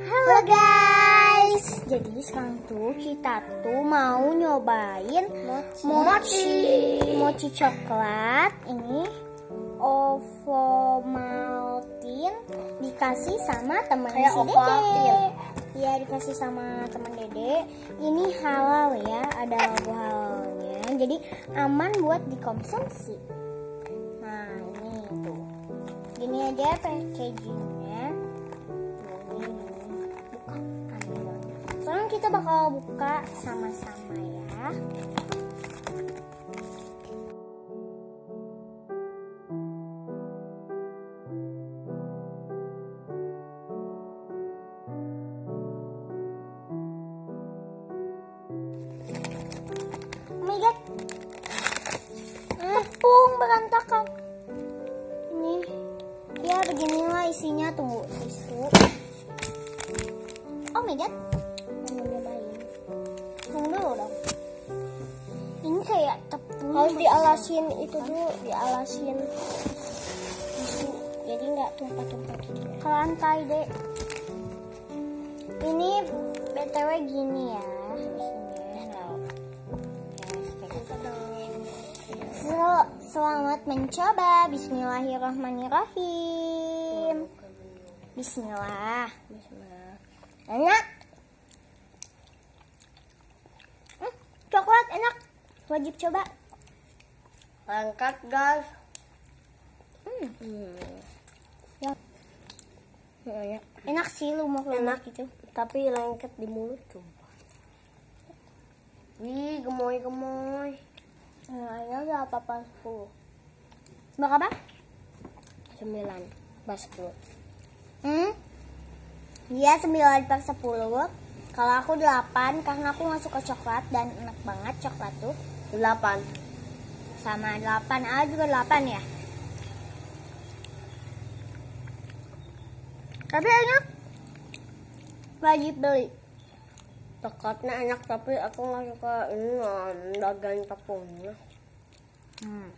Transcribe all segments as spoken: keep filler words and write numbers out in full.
Halo guys, jadi sekarang tuh kita tuh mau nyobain mochi mochi, mochi coklat. Ini Ovomaltine dikasih sama temen si Dede. Iya, dikasih sama temen Dede. Ini halal ya, ada logo halalnya. Jadi aman buat dikonsumsi. Nah ini tuh, gini aja packagingnya. Sekarang kita bakal buka sama-sama ya. Oh my god, tepung berantakan. Ini ya beginilah isinya. Tunggu tisu. Oh my god, dulu dong. Ini kayak tepung. Harus dialasin itu dulu, dialasin tisu, jadi nggak tumpah-tumpah gitu. Ke lantai deh. Ini B T W gini ya. Sel- Selamat mencoba. Bismillahirrahmanirrahim. Bismillah. Bismillah. Enak. Coklat enak, wajib coba. Angkat guys. Hmm. Hmm. Ya. Enak. Enak sih, lumah Enak gitu. Tapi lengket di mulut sumpah. Wih, gemoy-gemoy. Nah, ini udah apa-apa sepuluh. Berapa? Sembilan pas sepuluh. Hmm? Dia sembilan per sepuluh. Kalau aku delapan karena aku nggak suka coklat dan enak banget coklat tuh. Delapan. Sama delapan, A juga delapan ya. Tapi enak. Wajib beli. Coklatnya enak tapi aku nggak suka ini daging tepungnya. Hmm.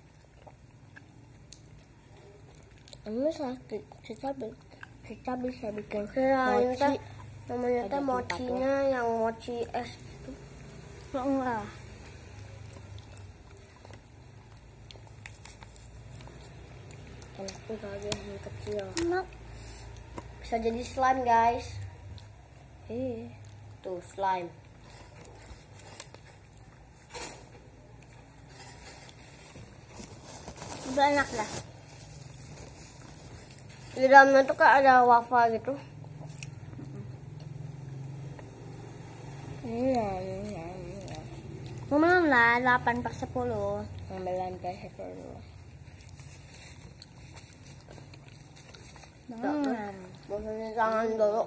Ini sakit. Kita kita bisa bikin Ya, mochi. Namanya ada teh mochinya yang mochi es itu. Enggak. Enak juga yang kecil. Enak. Bisa jadi slime guys. Eh, tuh slime. Udah enak lah. Di dalamnya tuh kayak ada wafa gitu. Iya, iya, iya. Lumayan lah, delapan per sepuluh. Sembilan per sepuluh. Hmm. Mau cuci tangan dulu.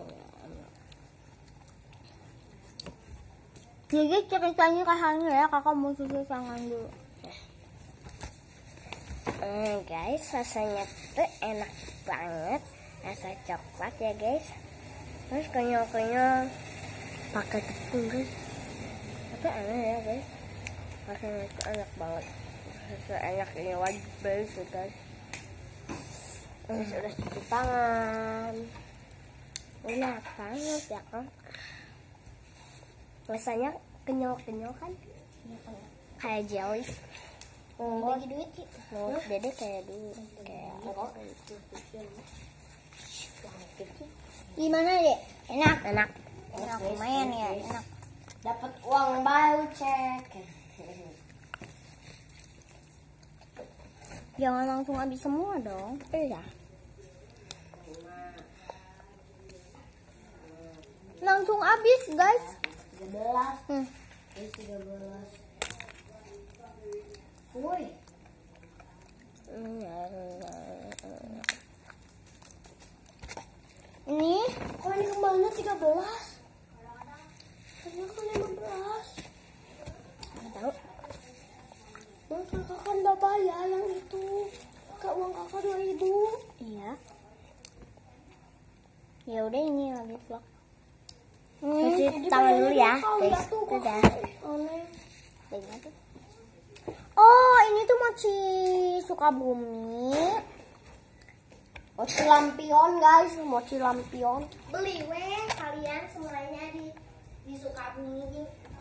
Jadi ceritanya kakaknya ya, kakak mau cuci tangan dulu. Hmm, guys, rasanya tuh enak banget. Rasa coklat ya guys. Terus kenyal-kenyal pakai tepung guys. Tapi enak ya guys. Rasanya itu enak banget. Rasa enak ini wajib beli sih guys. Terus udah cuci tangan. Enak banget ya kan. Rasanya kenyal-kenyal kan. Kayak jelly. Oh, bagi duit sih. Oh, Dede kayak dulu. Kayak Gimana deh? Enak? enak. Enak, lumayan ya, enak. Dapat uang baru cek. Jangan langsung habis semua dong. Iya. Langsung habis guys. tiga belas. Hmm. Ini tiga belas. Woi. Ini Kok ini kembalinya tiga belas? Ternyata kan lima belas. nggak tahu. Bang, kakak kan udah bayar yang itu. Kak, uang kakak dua ribu. Iya. Ya udah, ini lagi vlog. Cuci Hmm. tangan dulu ya, guys. Dadah. Aneh. Oh, ini tuh mochi Sukabumi. Mochi lampion guys, mochi lampion. Beli weh kalian semuanya di di Sukabumi.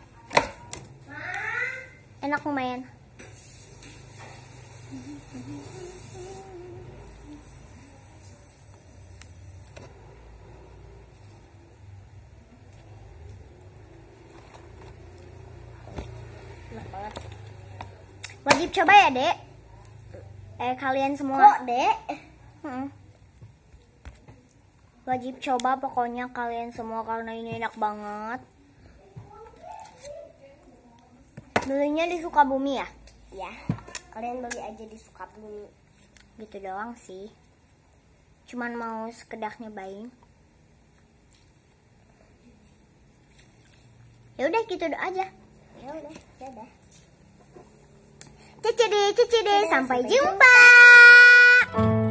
Enak lumayan. Enak banget. Wajib coba ya, Dek. Eh kalian semua. Kok, Dek? Hmm. Wajib coba pokoknya kalian semua karena ini enak banget. Belinya di Sukabumi ya? Ya, kalian beli aja di Sukabumi. Gitu doang sih. Cuman mau sekedar nyobain. Ya udah gitu aja. Ya udah, dadah. Cece deh, cece deh, sampai sampai jumpa.